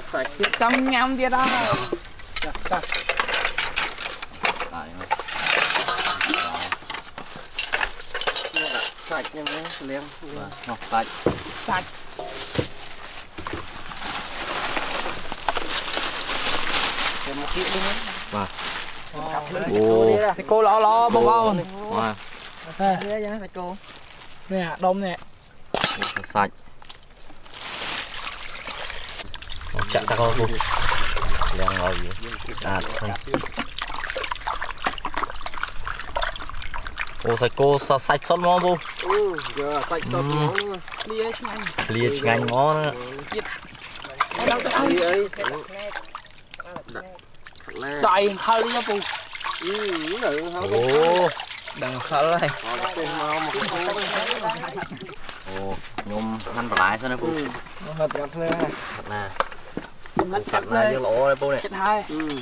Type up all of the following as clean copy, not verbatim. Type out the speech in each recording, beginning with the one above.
sạch trong nhâm kia đó đặt sạch nha mấy liêm ngọt sạch sạch thêm một kỹ đi mấy cô lo bông bông nè nè đông nè sạch chặt ta con luôn đang ngồi cô sạch sót mó bu sạch sót mó lia ngành mó nữa chạy hơi đi nha bu đằng khơi này nhôm ăn lại sao nè bu thật nè thật nè vô lỗ đây bu này chết hai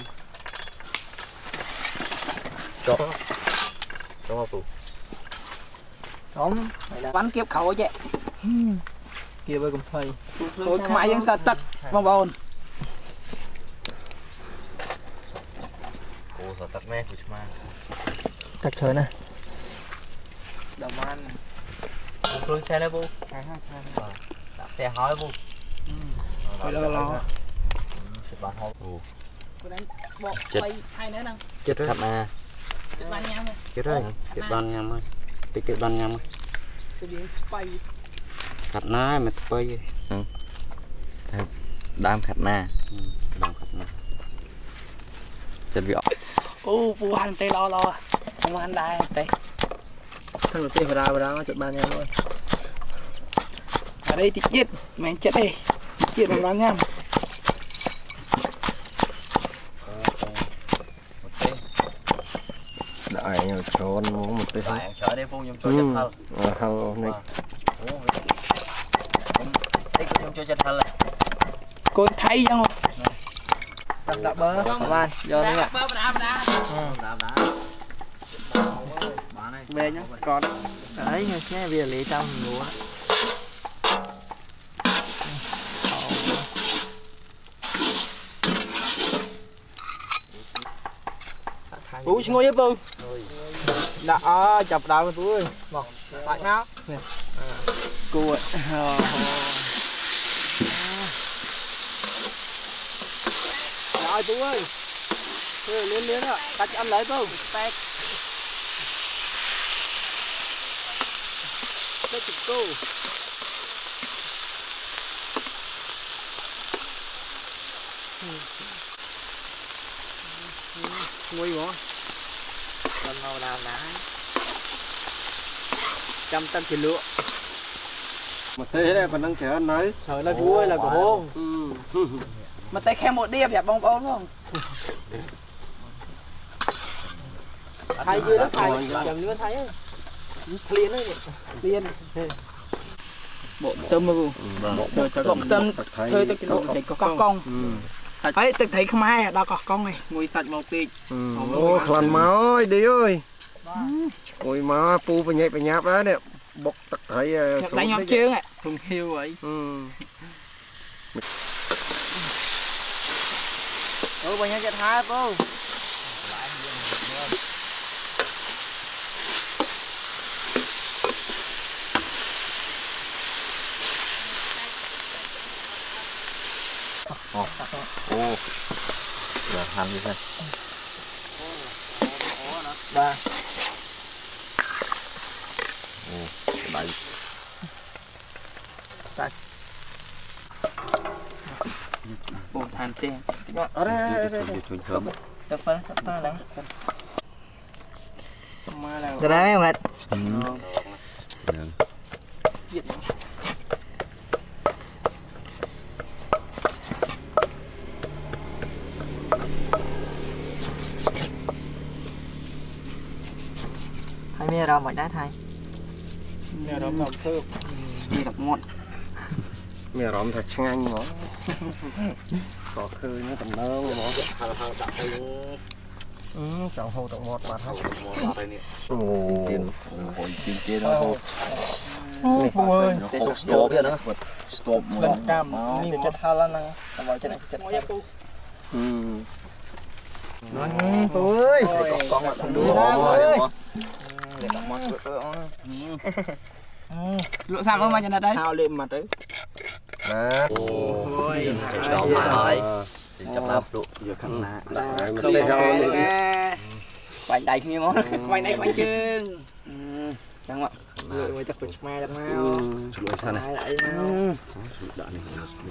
cho bu đúng bắn kiếp khẩu vậy kia với cùng thầy tôi mai vẫn sao tật bông bồn cô sao tật mẹ của chúng tật trời nè đầm ăn tôi xe đây bu đạp xe hói bu lo chết chết thật nè chết ơi chết ban nhầm ơi chết ban nhầm ơi khát na mà spray đam khát na chết bị phụ hành tê lo không ăn đai tê thân đầu tiên phải đào chết ban nhầm luôn ở đây thì chết mày chết đi chết bằng ban nhầm đại trốn muốn một tí đại chở đi phun nhung cho chân thơ này nhung cho chân thơ này cô thấy không đập bơ bạn giờ đây ạ về nhá còn đấy nghe bây giờ lấy trong lúa ui ngồi với bư đã chập đầu với ơi một tại nào cua rồi tú ơi liên ạ cắt ăn lấy bư tét cái chụp cô nguy quá con màu đào đá 100 chỉ lựa mà thế này còn đang chờ nói trời ơi vui là của hôn mà tay khen một đêm đẹp bông bông không thay dưới đó thay chầm nữa thấy liên đấy liên bộ tâm mà bu bộ tâm thôi tôi bộ này có con ấy tôi thấy không ai đâu có con này ngồi sạch một tí ô khăn máu ơi đi ơi ôi má pu phải nhẹp đó nè bọc tật thấy đánh nhóc chưa ạ không hiu vậy bao nhiêu chết hai cô ô giờ hành đi xem ba ô bảy sạch bột hành tiền ở đây chuột thơm tập phân lắm cái đấy mệt hai mẹ đâu mọi đá thay mẹ đó làm thơm đi đập ngon mẹ rộm thật ngang mỏ có khơi nó tầm nơ mỏ chọn hồ tận một bát hết ồ tiền hồi tiền kia đó hồ ôi stop vậy đó stop lần cam đi chết hao lắm nè vào trên này chết ơi con mặt không đúng rồi lụa sao không mà trên đây hao lên mặt đấy ôi đó rồi chập lạp độ giờ khăn nạ bánh đầy như món bánh này bánh chưng chẳng ạ người chắc phải mai đâm nào chuột sao này lại nào đạn này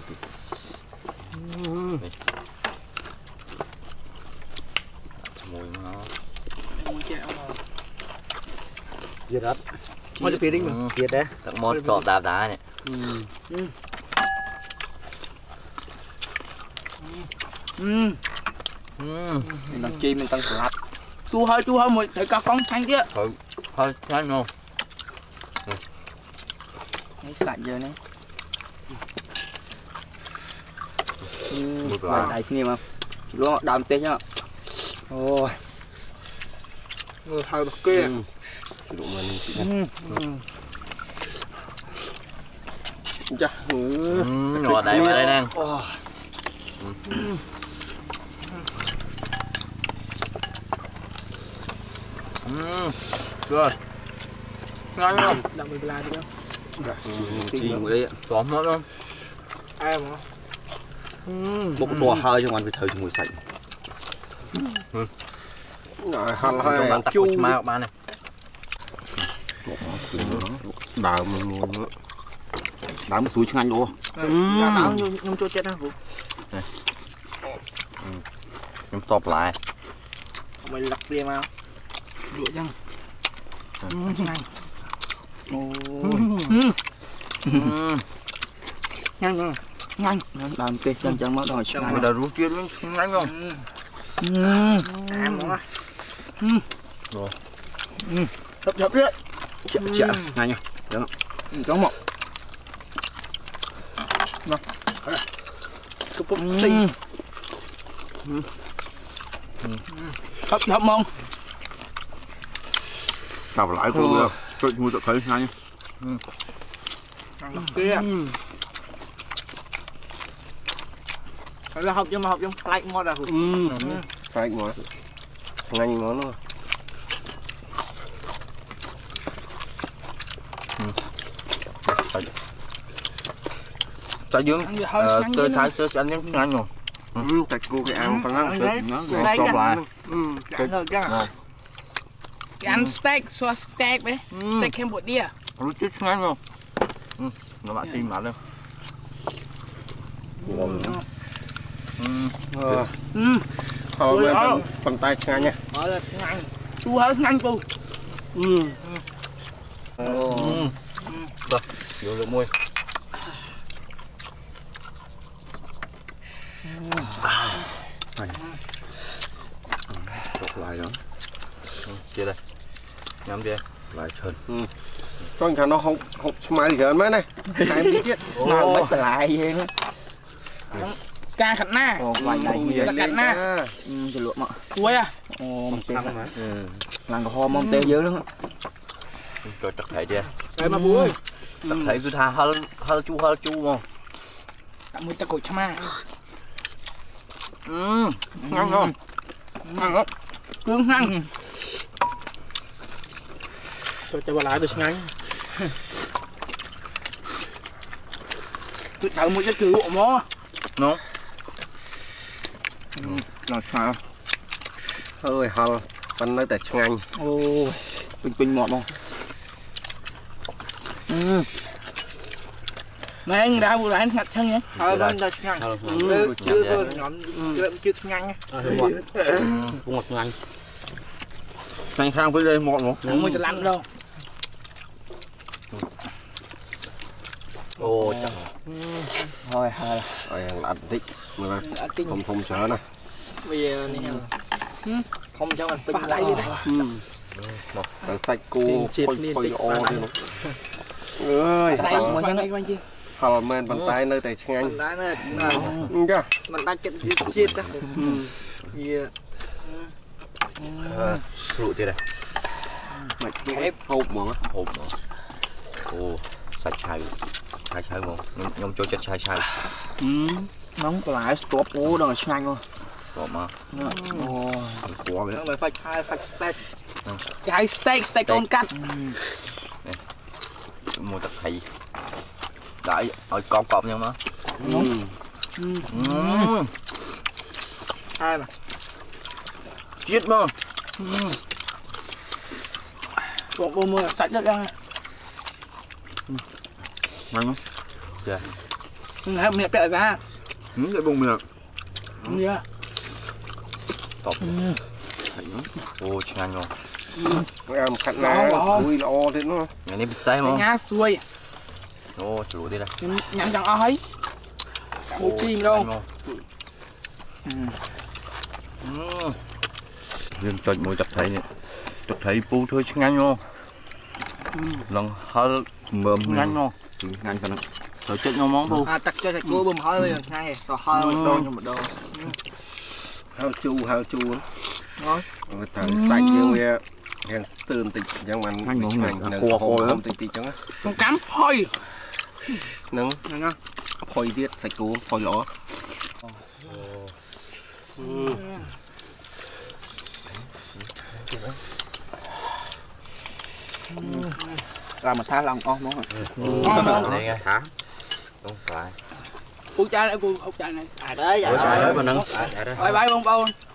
mùi nó mùi chẹo gì đó mùi được đi mà gì đấy tặng món sọt đá đá này đằng chi mình tăng sạt chu hơi một thấy cả con xanh kia hơi xanh không sạch giờ này một đầy nhiều mà luôn đam tê nhá ôi người hơi bật kia chà nhỏ đầy vào đây nè rồi ngon không đậm bị la đi chi ngồi đây xóm nữa không ai mà một cái tua hơi cho ngoan phải thời cho mùi sạch hăng hơi chu ma bạn này đào mình mua nữa đào một suối chanh luôn đào nhung cho chết hả nhung top lại mày lật kia mà lụa chăng này nhanh làm tê chân chân mất rồi mày đã rút kia luôn nhanh không ăn nữa rồi hấp đấy chạ nhanh nhá đúng có một cúp cúp xinh hấp mông đào lại cô tôi mua tự thấy nhanh kia là học cho mà học trong lạnh ngon là lạnh ngon nhanh ngon luôn trái dương tôi thái sơ cho anh em nhanh rồi tại cô cái ăn phần ăn sơ nó chọc lại cái ăn steak xua steak đấy steak Cambodia lúc trước nhanh không nó bạn tìm bạn đâu thôi phần tay ngay nha chu hơi nhanh cô rồi vô lượng môi lại đó chia đây nhắm đi lại trơn con thằng nó không smile giờ mấy này hai em biết nào mấy tờ lại gì nữa ca khẩn na là khẩn na cho lụa mà chuối à làm ho mong tê dữ lắm rồi chặt thấy chưa đây mà bố ơi chặt thấy cứ tha hơi chu mà tạm mới ta cột chama ngon không ngon lắm cứng ngon cho bà lại được ngay cứ thử một cái cứu bộ mó nó là sao hơi hal phần nơi tại ngay ô pin ngọt không này anh ra vừa lại ngặt chân nhé bên đây nhanh chưa nhóm chưa nhanh ngọt nhanh nhanh sang với đây ngọt không không mới lăn đâu ô chắc thôi rồi làm tích mà không sợ nè bây giờ này không cho mình pin lại vậy đấy sạch cô phơi ô đi nó ơi đây quanh chi hào men bàn tay nơi tay chân anh tay này bàn tay chân chết đó rượu chưa đây mạch hộp mà Ồ, sạch chai ngon, nhom cho chất chai. Nóng lại stop ô đâu là nhanh luôn. Ngọt mà. Quả vậy. Nó phải phải steak. Chai steak con cắt. Mua tập thầy. Đấy, ở cọp nha má. Ai mà. Chết mà. Bộ mưa sạch được ra. Ngon không? Dạ. Nè mẹ bẹ ra. Cái bông miệng. Dạ. Top. Ồ, ngon ngon. Em khăn ná ui lo thế nó. Ngày nay bị say mà. Ngá xuôi. Ồ, chủ đi đây. Nhắm chẳng ai. Một chim đâu. Riêng cho mỗi tập thấy pu thôi chứ ngon ngon. Lần hơi mềm ngon ngon. Ngang cho nó. Rồi chết nhau món pu. À tắc cho sạch cua bơm hơi bây giờ ngay. Còn hơi đâu nhưng mà đâu. Hao chu Rồi. thằng xanh kia hàng tươm tịch chẳng mà cua tịch chẳng á. Con cám phôi. Nâng phôi tiết sạch cua phôi lỏ. Làm mà tha lòng con món rồi. Đây nghe hả? Không phải. Cô cha này cô ốc cha này. À đấy. Ủa trời ơi mà nâng. Bye bye bông bông.